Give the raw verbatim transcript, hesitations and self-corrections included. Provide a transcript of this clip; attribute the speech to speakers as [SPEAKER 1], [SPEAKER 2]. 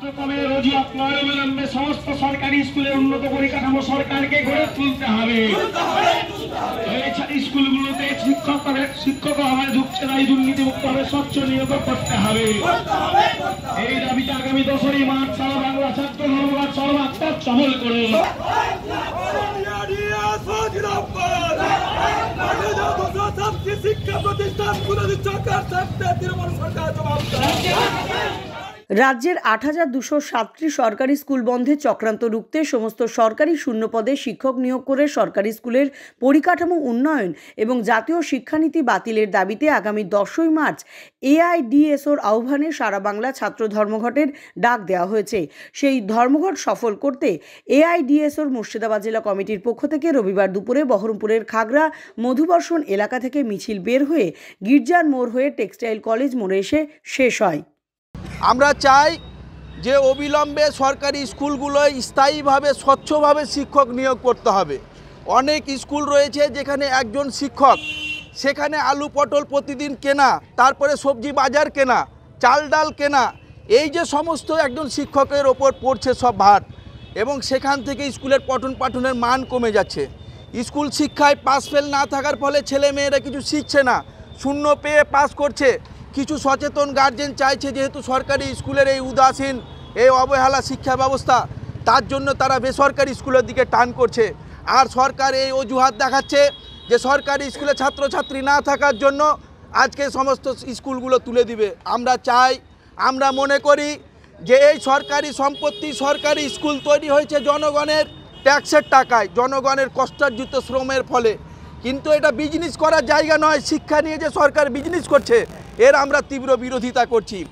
[SPEAKER 1] পাঠ্যক্রমের অজুহাত নয় অবিলম্বে সমস্ত সরকারি স্কুলের উন্নত পরিকাঠামো সরকারকে গড়ে তুলতে হবে। স্কুলগুলোতে শিক্ষক শিক্ষক ভাবে ঢুকছে না, এই দুর্নীতিমুক্তভাবে স্বচ্ছ নিয়োগ করতে হবে। এই দাবিতে আগামী দশই মার্চ সারা বাংলা ছাত্র ধর্মঘট সর্বাত্মক সফল করুন। শিক্ষা প্রতিষ্ঠান
[SPEAKER 2] রাজ্যের আট হাজার দুশো সাতটি সরকারি স্কুল বন্ধে চক্রান্ত রুখতে সমস্ত সরকারি শূন্য পদে শিক্ষক নিয়োগ করে সরকারি স্কুলের পরিকাঠামো উন্নয়ন এবং জাতীয় শিক্ষানীতি বাতিলের দাবিতে আগামী দশই মার্চ এআইডিএসওর আহ্বানে সারা বাংলা ছাত্র ধর্মঘটের ডাক দেওয়া হয়েছে। সেই ধর্মঘট সফল করতে এআইডিএসওর মুর্শিদাবাদ জেলা কমিটির পক্ষ থেকে রবিবার দুপুরে বহরমপুরের খাগড়া মধুবর্ষণ এলাকা থেকে মিছিল বের হয়ে গির্জার মোড় হয়ে টেক্সটাইল কলেজ মোড়ে এসে শেষ হয়।
[SPEAKER 3] আমরা চাই যে অবিলম্বে সরকারি স্কুলগুলোয় স্থায়ীভাবে স্বচ্ছভাবে শিক্ষক নিয়োগ করতে হবে। অনেক স্কুল রয়েছে যেখানে একজন শিক্ষক, সেখানে আলু পটল প্রতিদিন কেনা, তারপরে সবজি বাজার কেনা, চাল ডাল কেনা, এই যে সমস্ত একজন শিক্ষকের ওপর পড়ছে সব ভার, এবং সেখান থেকে স্কুলের পঠন পাঠনের মান কমে যাচ্ছে। স্কুল শিক্ষায় পাস ফেল না থাকার ফলে ছেলে মেয়েরা কিছু শিখছে না, শূন্য পেয়ে পাস করছে। কিছু সচেতন গার্জেন চাইছে যেহেতু সরকারি স্কুলের এই উদাসীন এই অবহেলা শিক্ষা ব্যবস্থা, তার জন্য তারা বেসরকারি স্কুলের দিকে টান করছে। আর সরকার এই অজুহাত দেখাচ্ছে যে সরকারি স্কুলে ছাত্রছাত্রী না থাকার জন্য আজকে সমস্ত স্কুলগুলো তুলে দিবে। আমরা চাই, আমরা মনে করি যে এই সরকারি সম্পত্তি, সরকারি স্কুল তৈরি হয়েছে জনগণের ট্যাক্সের টাকায়, জনগণের কষ্টার্জিত শ্রমের ফলে, কিন্তু এটা বিজনেস করার জায়গা নয়। শিক্ষা নিয়ে যে সরকার বিজনেস করছে এর আমরা তীব্র বিরোধিতা করছি।